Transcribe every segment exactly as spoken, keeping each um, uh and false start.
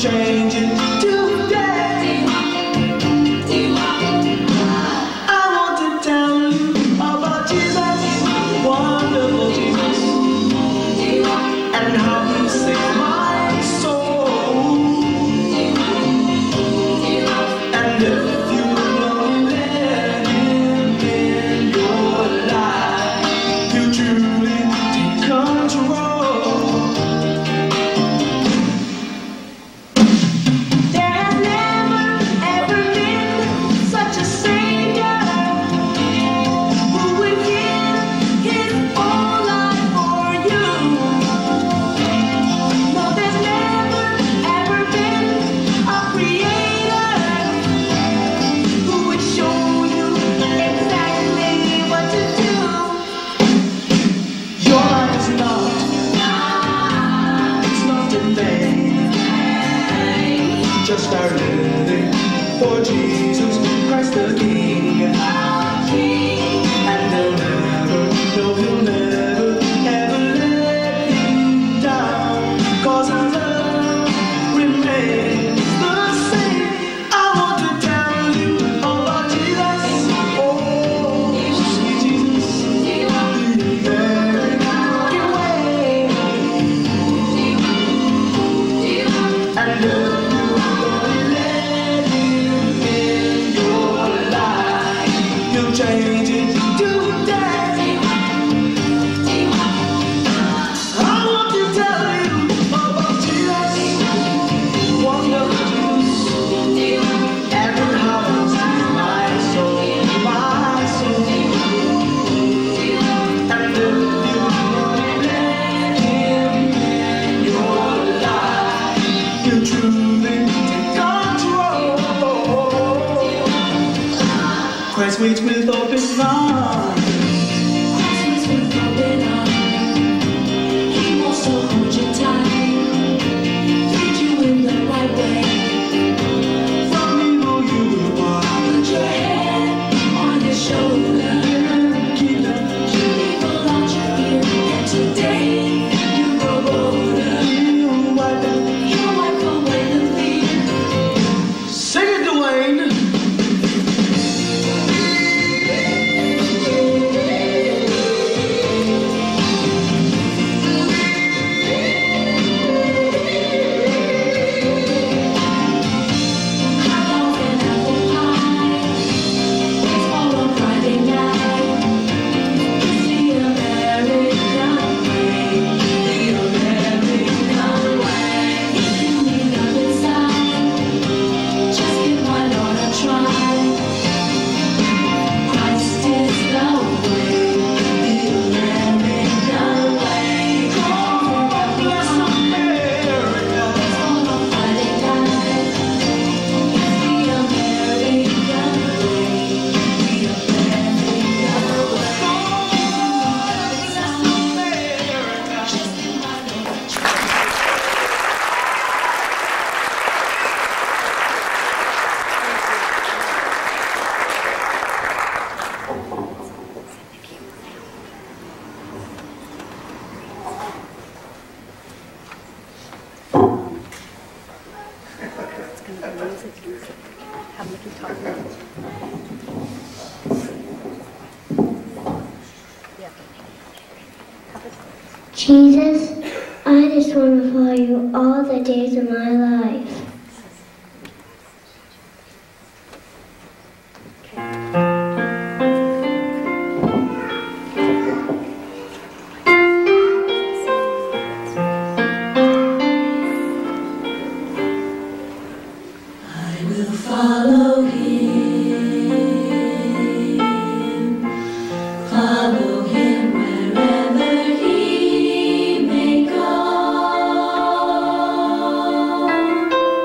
change it today. I want to tell you about Jesus, wonderful Jesus, and how he saved my soul. And if you don't let him in your life, you truly take control. Just start living for Jesus Christ the King, and they'll never, no, he'll never, ever let you down, 'cause our love remains the same. I want to tell you about Jesus, oh, sweet Jesus, very your way, and love. Change it today. I want to tell you about Jesus, wonderful Jesus, and how he saved my soul, my soul. And if you let him in your life, you truly take control. Christ waits with open arms. Christ waits with open arms. He wants to hold you tight, lead you in the right way. From evil you will walk. Put your head on his shoulder. Keep the evil out your ear. And today you grow bolder. He'll wipe it. He'll wipe away the fear. Sing it, Dwayne. Jesus, I just want to follow you all the days of my life. Follow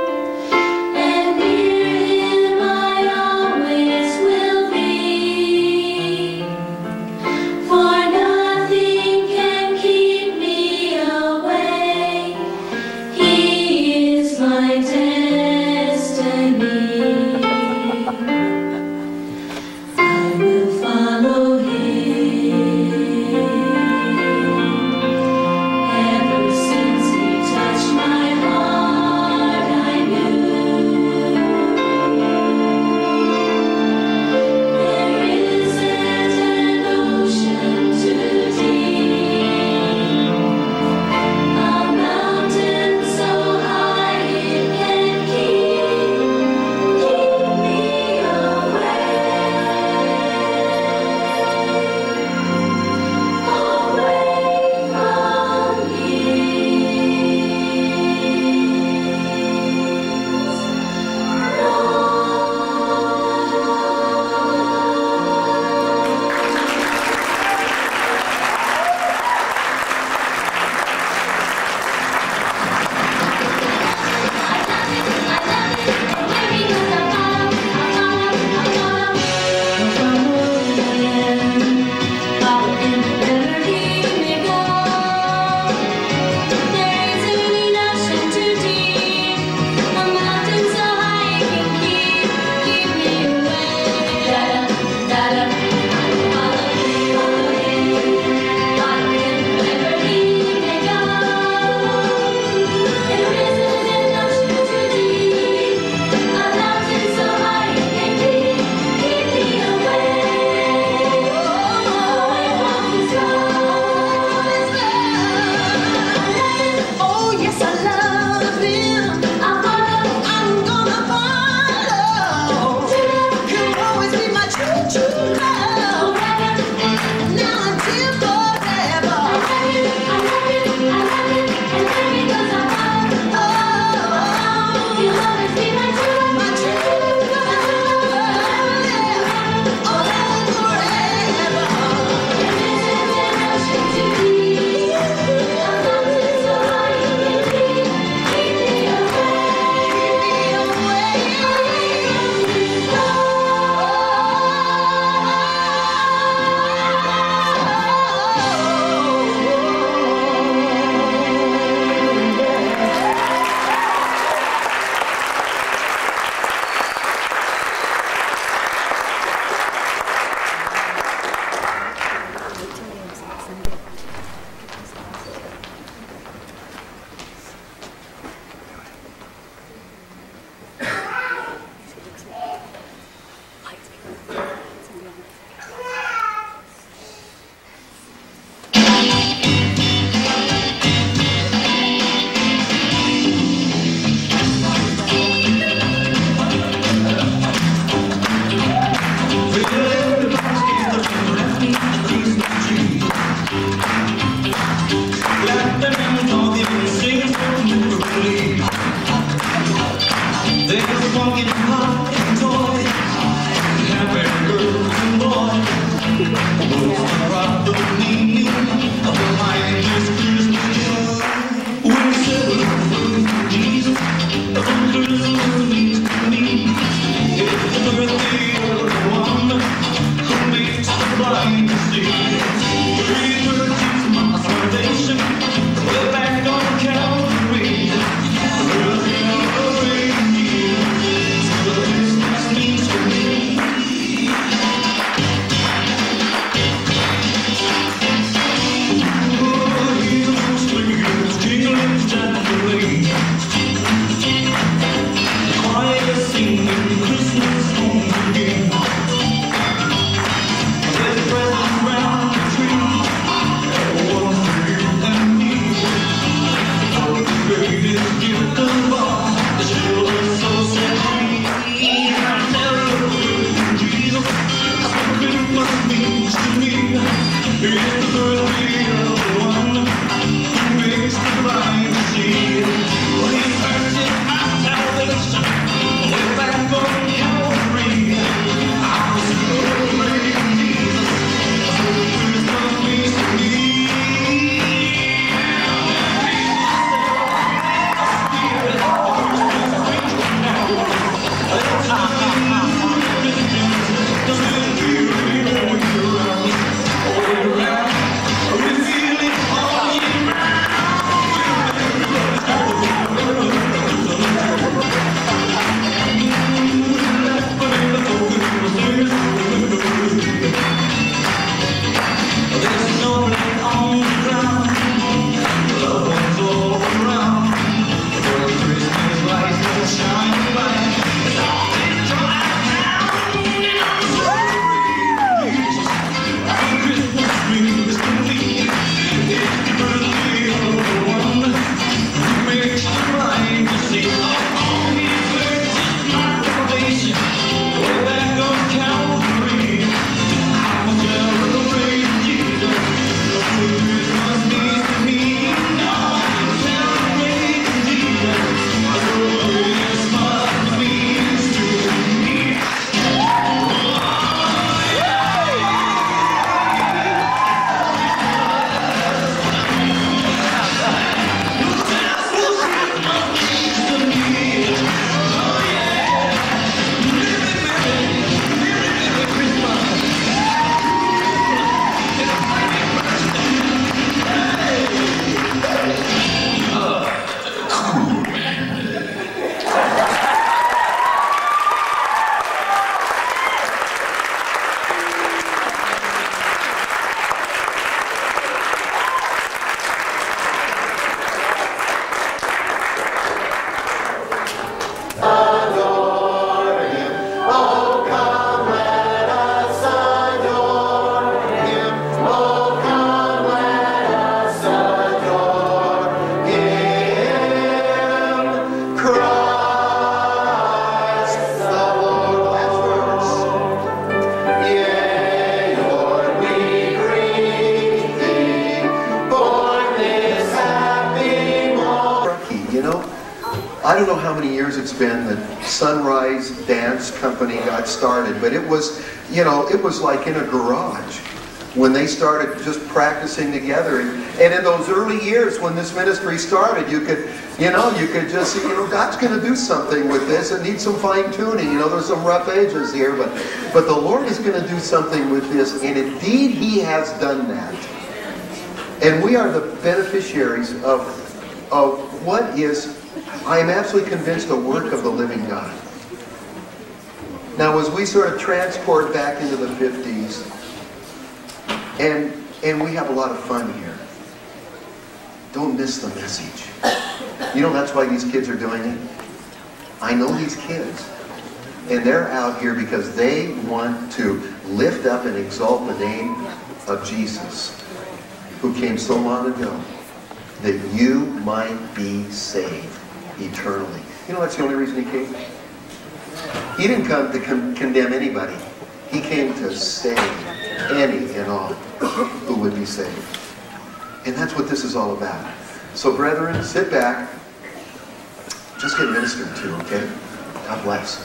I don't know how many years it's been that Sunrise Dance Company got started, but it was, you know, it was like in a garage when they started just practicing together. And, and in those early years when this ministry started, you could, you know, you could just see, you know, God's going to do something with this. It needs some fine tuning. You know, there's some rough edges here, but, but the Lord is going to do something with this. And indeed, He has done that. And we are the beneficiaries of, of what is, I am absolutely convinced, a work of the living God. Now, as we sort of transport back into the fifties, and, and we have a lot of fun here, don't miss the message. You know, that's why these kids are doing it. I know these kids. And they're out here because they want to lift up and exalt the name of Jesus, who came so long ago that you might be saved eternally. You know, that's the only reason He came. He didn't come to con- condemn anybody. He came to save any and all who would be saved. And that's what this is all about. So, brethren, sit back. Just get ministered to, okay? God bless.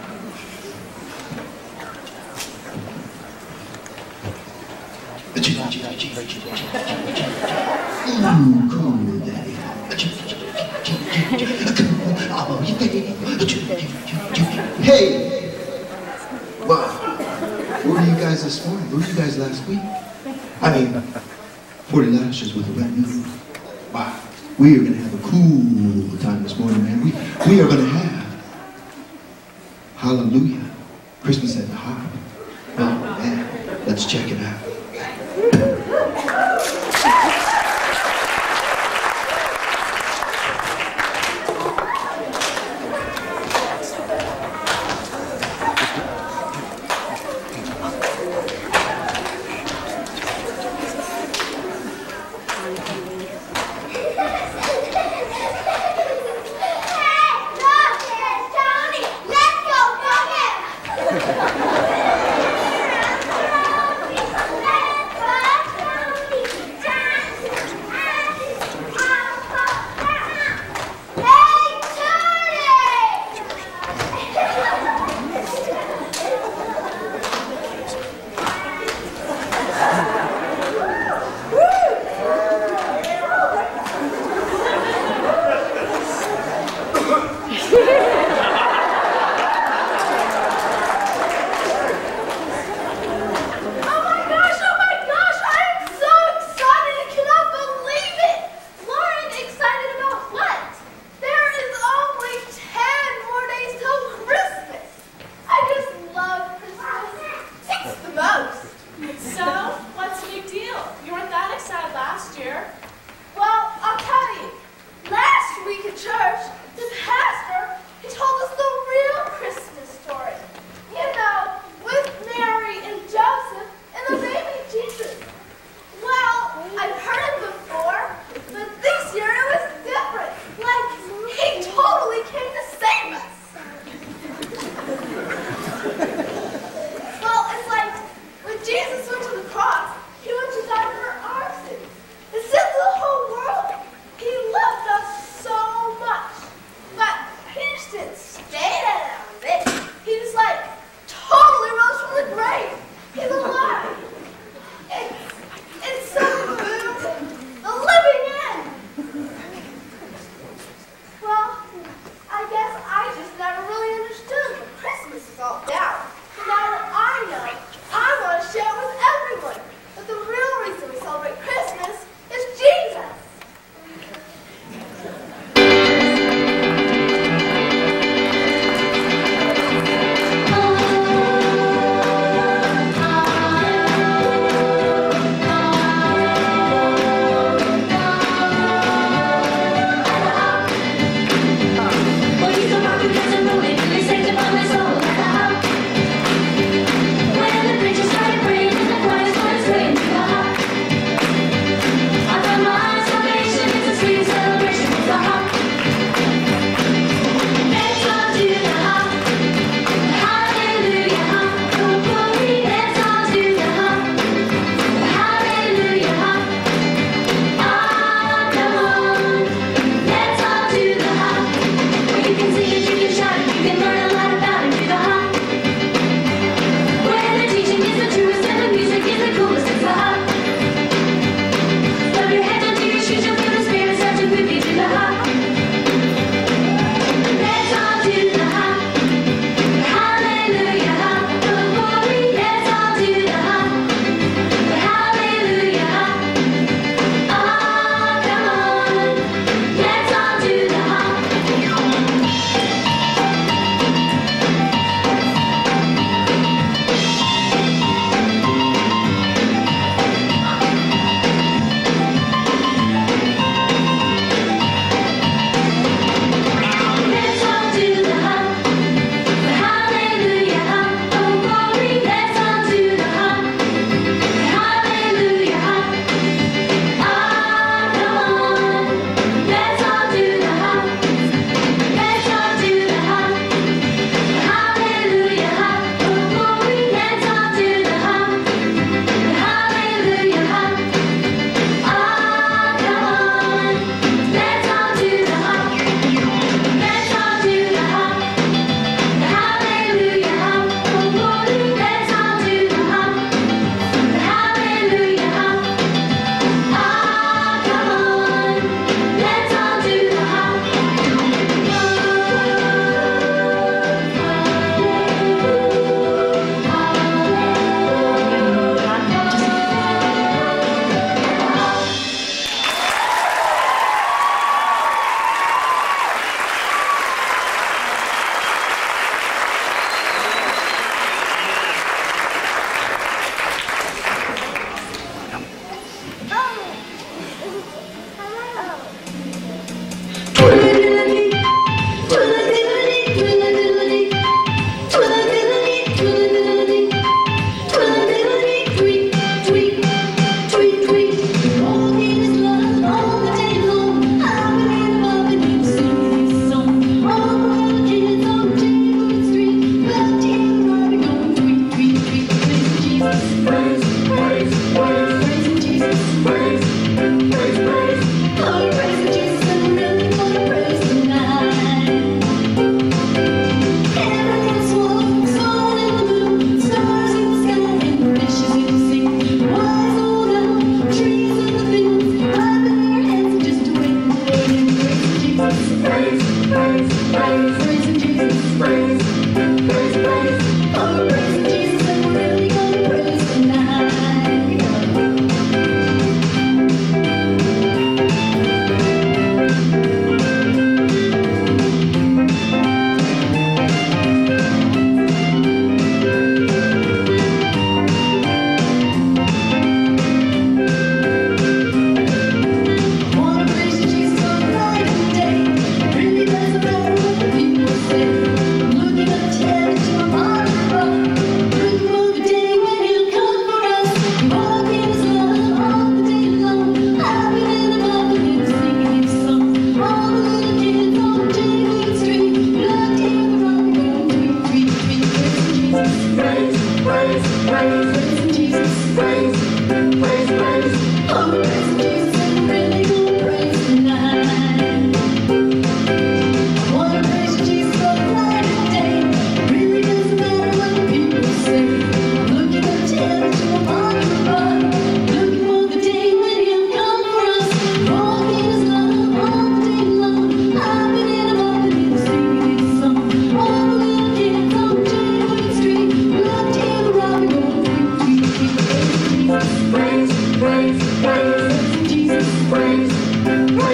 Ooh, come on, Daddy. Hey! Wow. Where were you guys this morning? Where were you guys last week? I mean, forty lashes with a wet noodle. Wow. We are going to have a cool time this morning, man. We, we are going to have Hallelujah. Christmas at the Harp. Oh, man. Let's check it out.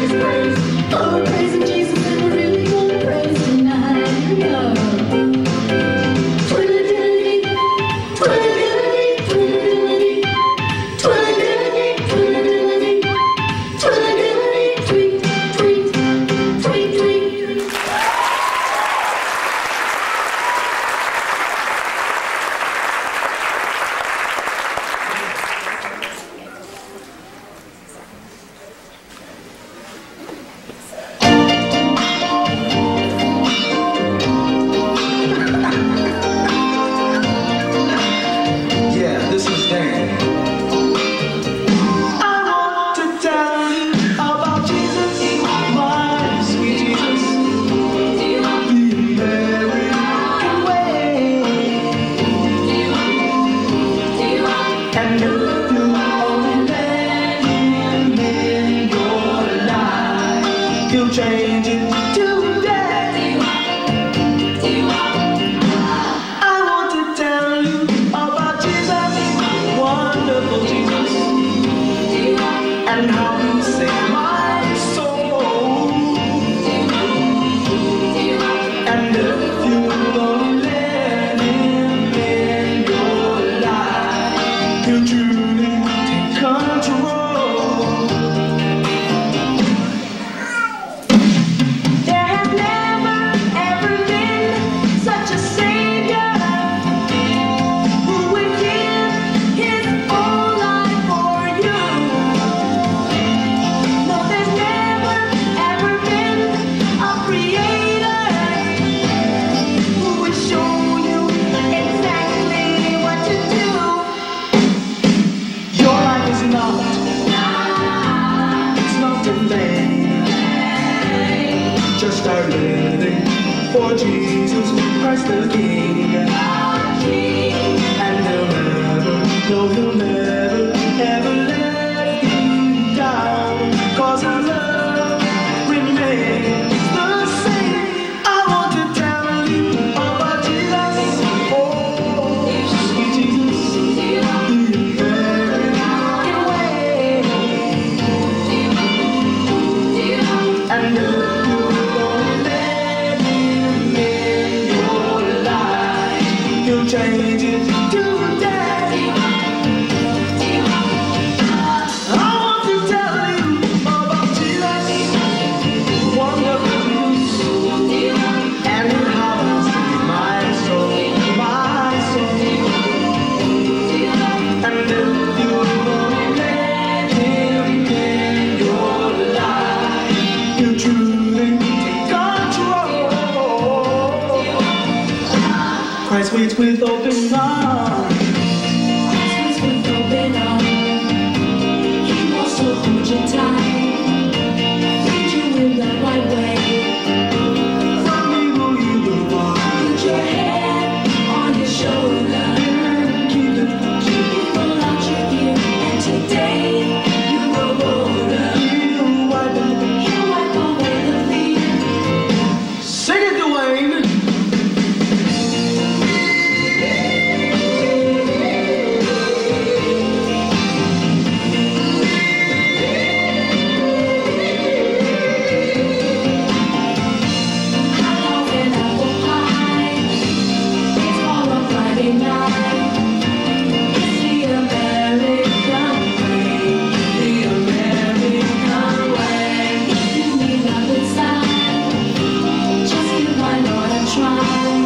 praise, praise. Oh, we're praising Jesus and we're really gonna praise tonight. Here we are. Twiddle-diddly, twiddle-diddly, twiddle-diddly, twiddle-diddly, twiddle-diddly, twiddle-diddly, tweet, tweet, tweet, tweet. Yeah, this is Dan. I want to tell you about Jesus, my sweet Jesus, the American way. And if you only let him in your life, he'll change it today. I want to tell you about Jesus, wonderful Jesus, and how he saved my soul. And if you don't let him in your life, he'll truly take control. There has never ever been such a Savior who would give his whole life for you. No, there's never ever been a Creator who would show you exactly what to do. Your life is not, it's not in vain. Just start living for Jesus Christ the King. And he'll never, no, he'll never, ever let you down. Cause his love remains the same. I want to tell you about Jesus. Oh, sweet Jesus, the American way. And if you don't let him in your life, he'll change it today. I want to tell you about Jesus, wonderful Jesus, and how he saved my soul, my soul. And if you don't let him in your life, he'll truly take control. Christ waits with open arms. Christ with open arms. He wants to hold you tight, lead you in the right way. From evil you will walk. Put your head on his shoulder. Keep it, He will launch you in, and today you will bolder. he'll wipe it. He'll wipe away the fear. Sing it, Dwayne. How an apple pie. It's all on Friday night. It's the American way, the American way. If you need a good sign, just give my Lord a try.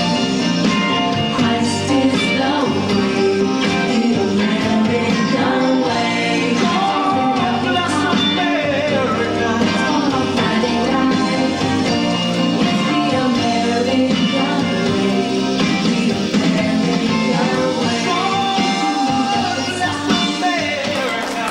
Christ is the way, the American way. Oh, bless America. It's all on Friday night. It's the American way, the American way. Oh, bless America.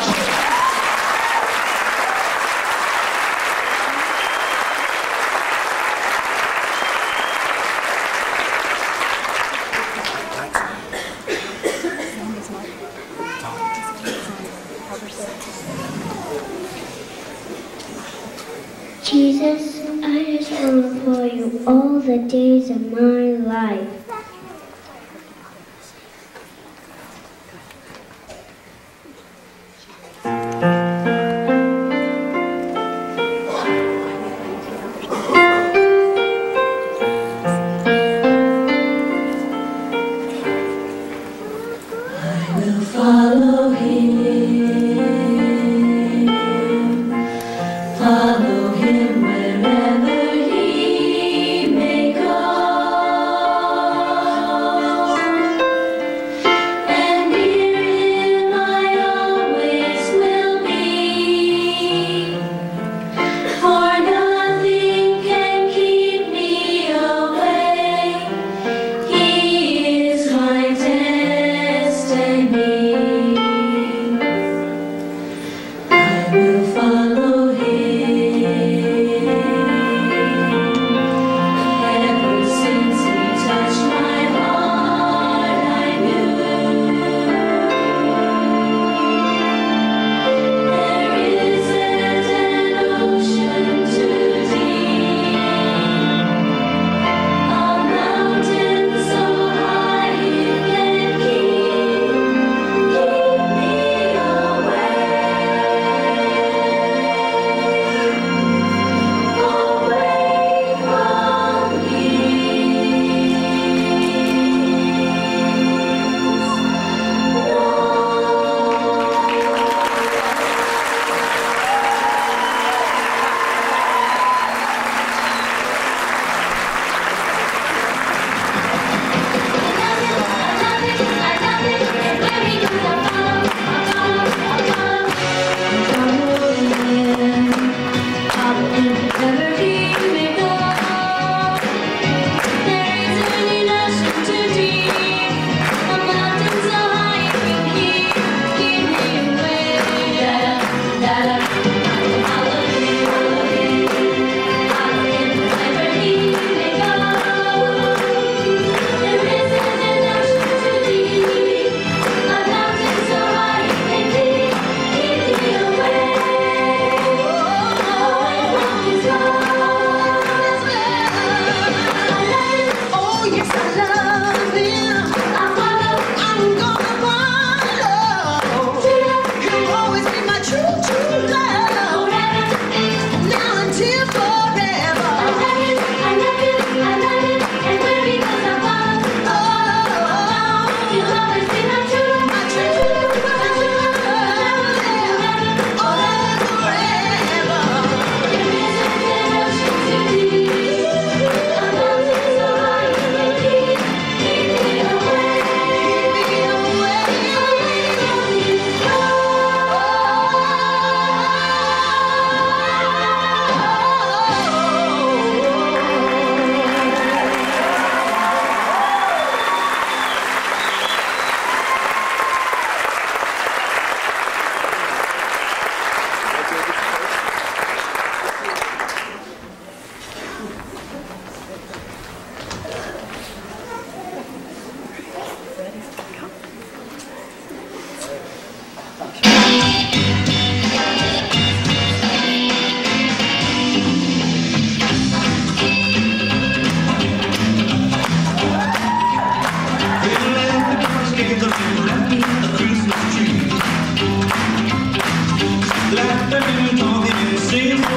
Jesus, I just want to follow you all the days of my life.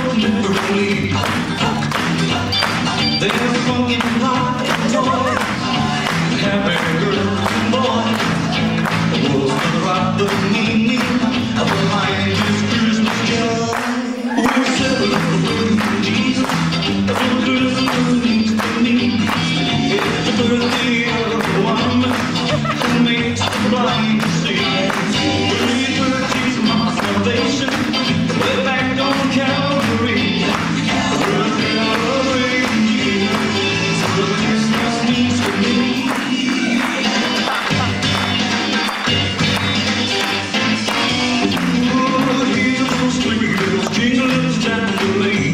memory. There's a pumpkin pie toy, happy girl and boy. Was the right beneath me, behind his Christmas joy. We celebrate Jesus, for Christmas means to me. It's the birthday of a woman who makes the blind to see. We purchased my salvation way back on Calvary. We're celebrating Jesus, for Christmas means to me. Oh, hear those sleigh bells jingling, it's time to leave.